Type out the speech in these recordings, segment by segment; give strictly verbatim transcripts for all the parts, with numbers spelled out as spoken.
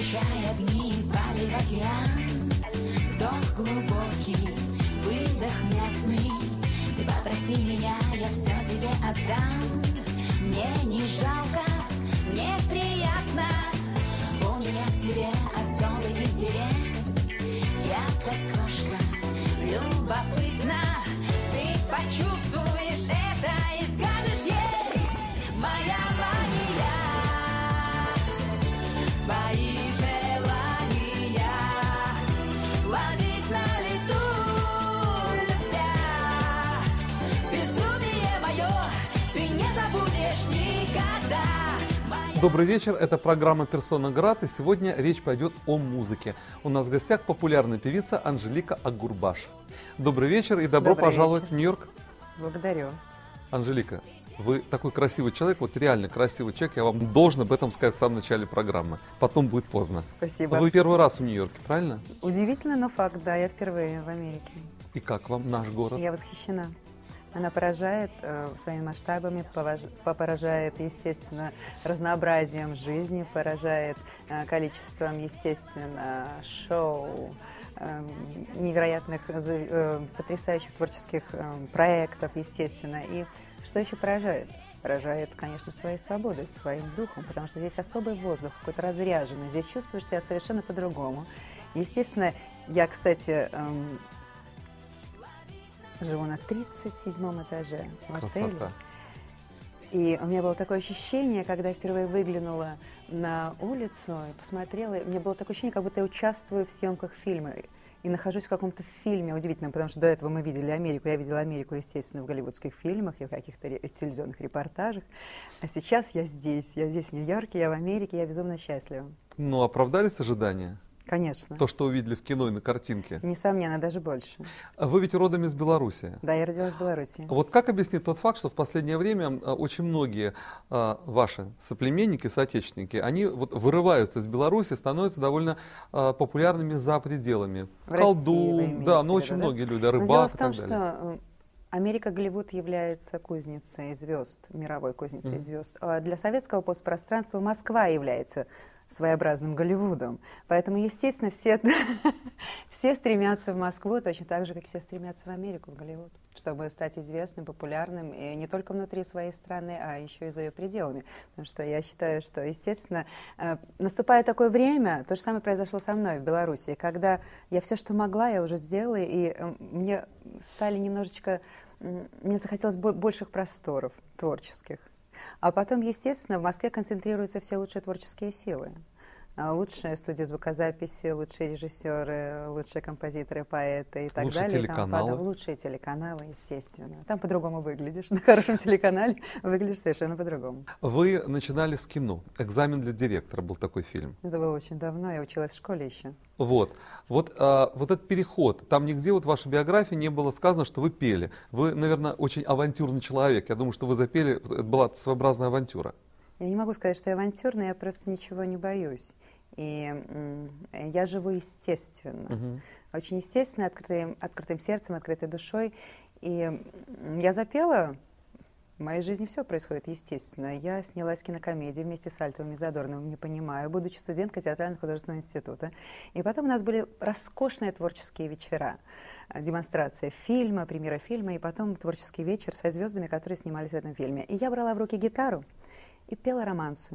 Включай огни, падай в океан. Вдох глубокий, выдох мятный. Ты попроси меня, я все тебе отдам. Мне не жалко, мне приятно. У меня к тебе особый интерес. Я как кошка, любопытна. Ты почувствуешь это и скажешь yes. Моя ванила, твои желания ловить на лету, любя. Безумие мое ты не забудешь никогда. Добрый вечер, это программа «Персона Град», и сегодня речь пойдет о музыке. У нас в гостях популярная певица Анжелика Агурбаш. Добрый вечер и добро Добрый пожаловать вечер. в Нью-Йорк. Благодарю вас. Анжелика, вы такой красивый человек, вот реально красивый человек, я вам должен об этом сказать в самом начале программы, потом будет поздно. Спасибо. Вы первый раз в Нью-Йорке, правильно? Удивительно, но факт, да, я впервые в Америке. И как вам наш город? Я восхищена. Она поражает э, своими масштабами, поваж... поражает, естественно, разнообразием жизни, поражает э, количеством, естественно, шоу, э, невероятных, э, потрясающих творческих э, проектов, естественно. И что еще поражает? Поражает, конечно, своей свободой, своим духом, потому что здесь особый воздух, какой-то разряженный. Здесь чувствуешь себя совершенно по-другому. Естественно, я, кстати, э, живу на тридцать седьмом этаже в отеле. Красота. И у меня было такое ощущение, когда я впервые выглянула на улицу и посмотрела, у меня было такое ощущение, как будто я участвую в съемках фильма и нахожусь в каком-то фильме удивительном, потому что до этого мы видели Америку. Я видела Америку, естественно, в голливудских фильмах и в каких-то ре- телевизионных репортажах. А сейчас я здесь, я здесь в Нью-Йорке, я в Америке, я безумно счастлива. Ну, оправдались ожидания? Конечно. То, что увидели в кино и на картинке? Несомненно, даже больше. Вы ведь родом из Беларуси. Да, я родилась в Беларуси. Вот как объяснить тот факт, что в последнее время а, очень многие а, ваши соплеменники, соотечественники, они вот вырываются из Беларуси, становятся довольно а, популярными за пределами. В России вы Колдун, имеете да, в ну виду, очень да? многие люди, Но рыбак дело и в том, так далее. что э, Америка Голливуд является кузницей звезд, мировой кузницей Мгм. звезд. А для советского постпространства Москва является своеобразным Голливудом. Поэтому, естественно, все, все стремятся в Москву точно так же, как все стремятся в Америку, в Голливуд, чтобы стать известным, популярным, и не только внутри своей страны, а еще и за ее пределами. Потому что я считаю, что, естественно, э, наступает такое время, то же самое произошло со мной в Беларуси, когда я все, что могла, я уже сделала, и э, мне стали немножечко, м, мне захотелось бо- больших просторов творческих. А потом, естественно, в Москве концентрируются все лучшие творческие силы. А, Лучшие студии звукозаписи, лучшие режиссеры, лучшие композиторы, поэты и так Лучшие далее. и тому телеканалы. подобное. Лучшие телеканалы, естественно. Там по-другому выглядишь. На хорошем телеканале выглядишь совершенно по-другому. Вы начинали с кино. «Экзамен для директора» был такой фильм. Это было очень давно, я училась в школе еще. Вот, вот, а, вот этот переход, там нигде вот в вашей биографии не было сказано, что вы пели. Вы, наверное, очень авантюрный человек. Я думаю, что вы запели, это была своеобразная авантюра. Я не могу сказать, что я авантюрная, я просто ничего не боюсь. И м, я живу естественно. Мгм. Очень естественно, открытым, открытым сердцем, открытой душой. И м, я запела, в моей жизни все происходит естественно. Я снялась в кинокомедии вместе с Альтовым и Задорновым, «Не понимаю», будучи студенткой театрально-художественного института. И потом у нас были роскошные творческие вечера. э, Демонстрация фильма, премьера фильма, и потом творческий вечер со звездами, которые снимались в этом фильме. И я брала в руки гитару и пела романсы.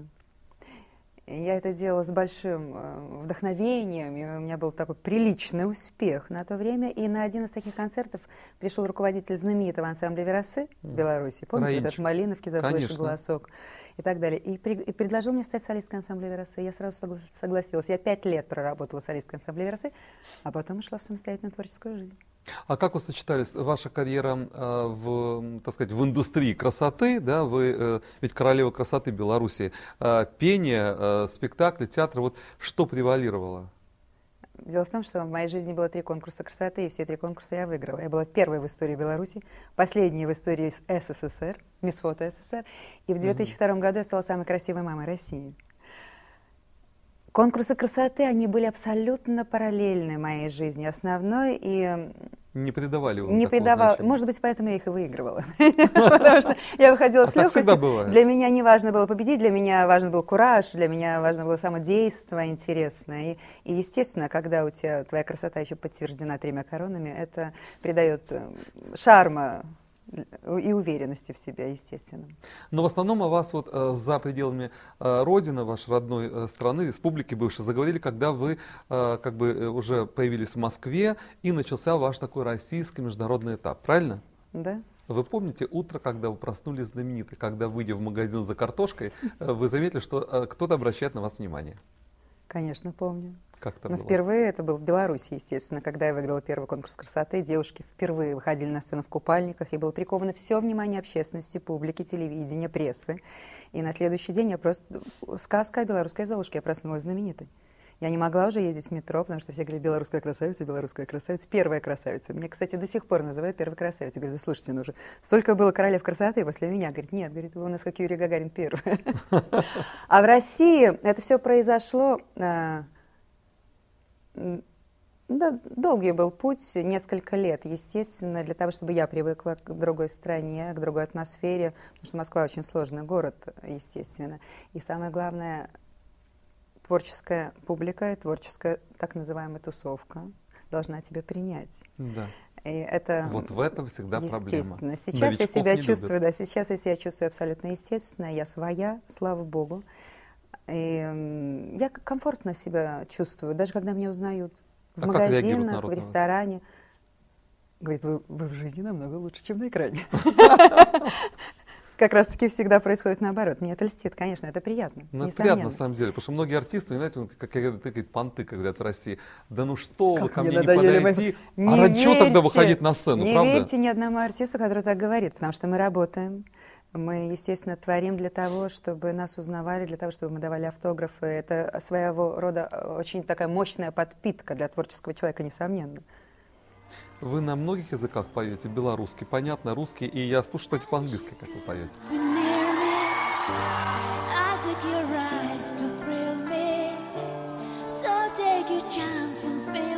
И я это делала с большим э, вдохновением, и у меня был такой приличный успех на то время. И на один из таких концертов пришел руководитель знаменитого ансамбля «Верасы» в Беларуси. Помните, Раинчик. этот Малиновки, «Заслышишь Конечно. голосок» и так далее. И, при- и предложил мне стать солисткой ансамбля «Верасы». Я сразу согла- согласилась. Я пять лет проработала солисткой ансамбля «Верасы», а потом ушла в самостоятельную творческую жизнь. А как вы сочетались ваша карьера э, в, м, так сказать, в индустрии красоты, да, вы э, ведь королева красоты Беларуси, э, пение, э, спектакли, театр, вот что превалировало? Дело в том, что в моей жизни было три конкурса красоты, и все три конкурса я выиграла. Я была первой в истории Беларуси, последней в истории СССР, мисс Фото СССР, и в две тысячи втором году я стала самой красивой мамой России. Конкурсы красоты, они были абсолютно параллельны моей жизни основной, и Не придавали вам Не такого придавала. значения? Может быть, поэтому я их и выигрывала. Потому что я выходила А с так всегда легкостью. бывает. Для меня не важно было победить, для меня важен был кураж, для меня важно было само действо интересное. И, и, естественно, когда у тебя твоя красота еще подтверждена тремя коронами, это придает э, шарма и уверенности в себе, естественно. Но в основном о вас вот э, за пределами э, родины, вашей родной э, страны, республики бывшей, заговорили, когда вы э, как бы э, уже появились в Москве и начался ваш такой российский международный этап, правильно? Да? Вы помните утро, когда вы проснулись знаменитой, когда, выйдя в магазин за картошкой, э, вы заметили, что э, кто-то обращает на вас внимание? Конечно, помню. Как это Но было? впервые это был в Беларуси, естественно, когда я выиграла первый конкурс красоты. Девушки впервые выходили на сцену в купальниках, и было приковано все внимание общественности, публики, телевидения, прессы. И на следующий день я просто... Сказка о белорусской Золушке, я проснулась знаменитой. Я не могла уже ездить в метро, потому что все говорили: белорусская красавица, белорусская красавица, первая красавица. Меня, кстати, до сих пор называют первой красавицей. Говорят: да слушайте, ну уже столько было королев красоты после меня. Говорит: нет, говорит, вы у нас как Юрий Гагарин первая. А в России это все произошло... Да, долгий был путь, несколько лет, естественно, для того, чтобы я привыкла к другой стране, к другой атмосфере, потому что Москва очень сложный город, естественно. И самое главное, творческая публика, творческая так называемая тусовка должна тебя принять. Да. И это Вот в этом всегда проблема. Естественно. Сейчас я себя чувствую, да, сейчас я себя чувствую абсолютно естественно, я своя, слава богу. И я комфортно себя чувствую, даже когда меня узнают в а магазинах, в ресторане. Говорит: вы, вы в жизни намного лучше, чем на экране. Как раз таки всегда происходит наоборот. Мне это льстит, конечно, это приятно. Ну, это приятно, на самом деле, потому что многие артисты, знаете, вот, как говорят, понты, когда в России: да ну что вы, ко мне не подойти, а ради чего тогда выходить на сцену, не правда? Не верьте ни одному артисту, который так говорит, потому что мы работаем. Мы, естественно, творим для того, чтобы нас узнавали, для того, чтобы мы давали автографы. Это своего рода очень такая мощная подпитка для творческого человека, несомненно. Вы на многих языках поете? Белорусский, понятно, русский, и я слушаю, кстати, по-английски, как вы поете. Take your chance and feel